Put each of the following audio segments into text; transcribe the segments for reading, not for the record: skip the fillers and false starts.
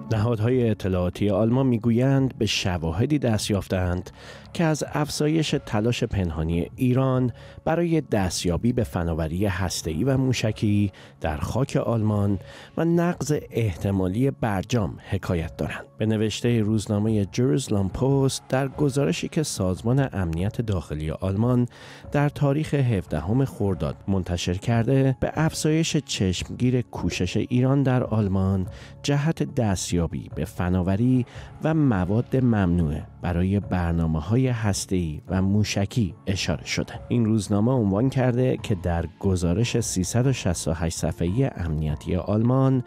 نهادهای اطلاعاتی آلمان میگویند به شواهدی دست یافتند که از افزایش تلاش پنهانی ایران برای دستیابی به فناوری هسته‌ای و موشکی در خاک آلمان و نقض احتمالی برجام حکایت دارند. به نوشته روزنامه جروزلم پست در گزارشی که سازمان امنیت داخلی آلمان در تاریخ 17 خرداد منتشر کرده، به افزایش چشمگیر کوشش ایران در آلمان جهت دستیابی به فناوری و مواد ممنوعه برای برنامه‌های هسته‌ای و موشکی اشاره شده. این روزنامه عنوان کرده که در گزارش 368 صفحه‌ای امنیتی آلمان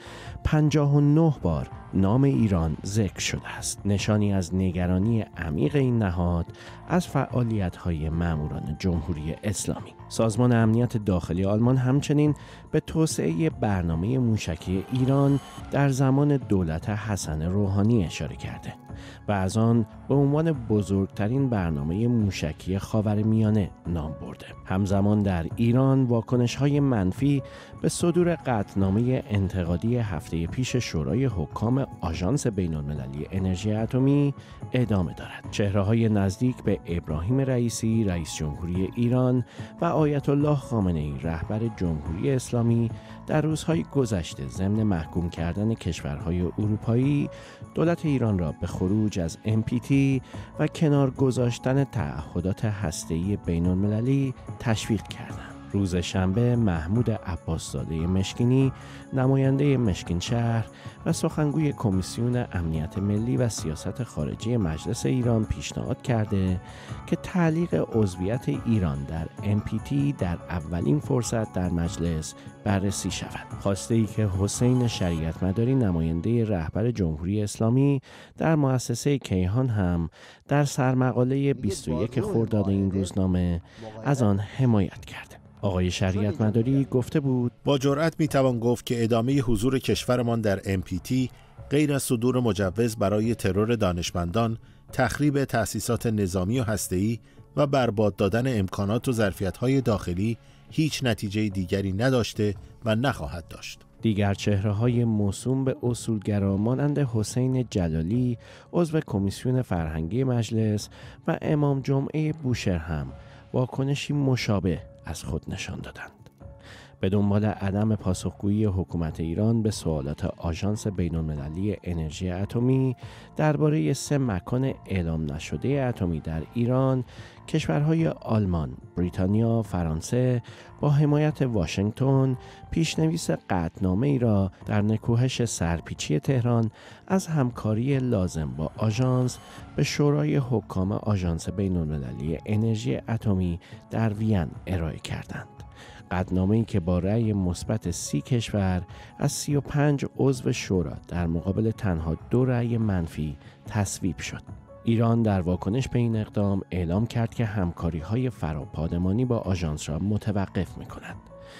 59 بار نام ایران ذکر شده است، نشانی از نگرانی عمیق این نهاد از فعالیت‌های ماموران جمهوری اسلامی. سازمان امنیت داخلی آلمان همچنین به توسعه برنامه موشکی ایران در زمان دولت حسن روحانی اشاره کرده و از آن به عنوان بزرگترین برنامه موشکی خاورمیانه نام برده. همزمان در ایران واکنش‌های منفی به صدور قطعنامه انتقادی هفته پیش شورای حکام آژانس بین‌المللی انرژی اتمی ادامه دارد. چهره‌های نزدیک به ابراهیم رئیسی، رئیس جمهوری ایران و آیت الله خامنه‌ای، رهبر جمهوری اسلامی، در روزهای گذشته ضمن محکوم کردن کشورهای اروپایی دولت ایران را به خروج از NPT و کنار گذاشتن تعهدات هسته‌ای بین‌المللی تشویق کردند. روز شنبه محمود عباس‌زاده مشکینی، نماینده مشکین شهر و سخنگوی کمیسیون امنیت ملی و سیاست خارجی مجلس ایران پیشنهاد کرده که تعلیق عضویت ایران در NPT در اولین فرصت در مجلس بررسی شود. خواسته‌ای که حسین شریعت مداری، نماینده رهبر جمهوری اسلامی در مؤسسه کیهان هم در سرمقاله 21 خرداد این روزنامه از آن حمایت کرده. آقای شریعت مداری گفته بود: با جرأت میتوان گفت که ادامه حضور کشورمان در NPT غیر از صدور مجوز برای ترور دانشمندان، تخریب تأسیسات نظامی و هسته‌ای و برباد دادن امکانات و ظرفیت‌های داخلی هیچ نتیجه دیگری نداشته و نخواهد داشت. دیگر چهره‌های موسوم به اصولگرا مانند حسین جلالی، عضو کمیسیون فرهنگی مجلس و امام جمعه بوشهر هم واکنشی مشابه از خود نشان دادند. به دنبال عدم پاسخگویی حکومت ایران به سوالات آژانس بین‌المللی انرژی اتمی درباره 3 مکان اعلام نشده اتمی در ایران، کشورهای آلمان، بریتانیا، فرانسه با حمایت واشنگتن پیشنویس قطعنامه ای را در نکوهش سرپیچی تهران از همکاری لازم با آژانس به شورای حکام آژانس بین‌المللی انرژی اتمی در وین ارائه کردند. قطعنامه‌ای که با رأی مثبت 30 کشور از 35 عضو شورا در مقابل تنها 2 رأی منفی تصویب شد. ایران در واکنش به این اقدام اعلام کرد که همکاری‌های فراپادمانی با آژانس را متوقف می‌کند.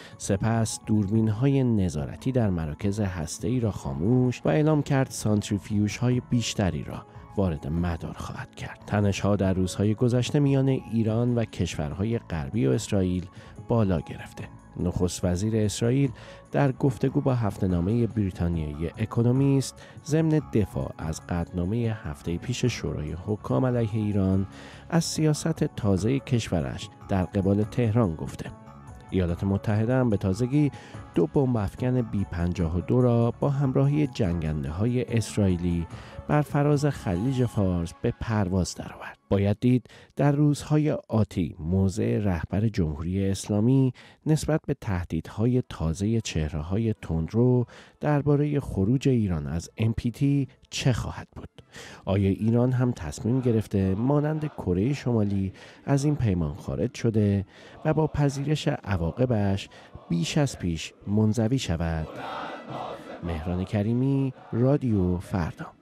سپس دوربین‌های نظارتی در مراکز هسته‌ای را خاموش و اعلام کرد سانتریفیوژهای بیشتری را وارد مدار خواهد کرد. تنش‌ها در روزهای گذشته میان ایران و کشورهای غربی و اسرائیل بالا گرفته. نخست وزیر اسرائیل در گفتگو با هفته‌نامه بریتانیایی اکونومیست ضمن دفاع از قطعنامه هفته پیش شورای حکام علیه ایران از سیاست تازه کشورش در قبال تهران گفته. ایالات متحده هم به تازگی 2 بمب افکن B-52 را با همراهی جنگنده‌های اسرائیلی بر فراز خلیج فارس به پرواز درآورد. باید دید در روزهای آتی موضع رهبر جمهوری اسلامی نسبت به تهدیدهای تازه چهره‌های تندرو درباره خروج ایران از NPT چه خواهد بود؟ آیا ایران هم تصمیم گرفته مانند کره شمالی از این پیمان خارج شده و با پذیرش عواقبش بیش از پیش منزوی شود؟ مهران کریمی، رادیو فردا.